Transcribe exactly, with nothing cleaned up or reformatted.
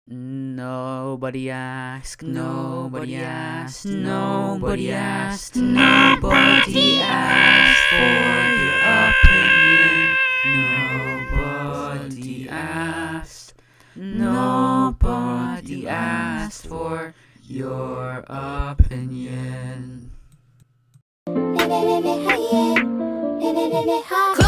Nobody asked, nobody asked, nobody asked, nobody asked for your opinion. Nobody asked, nobody asked for your opinion.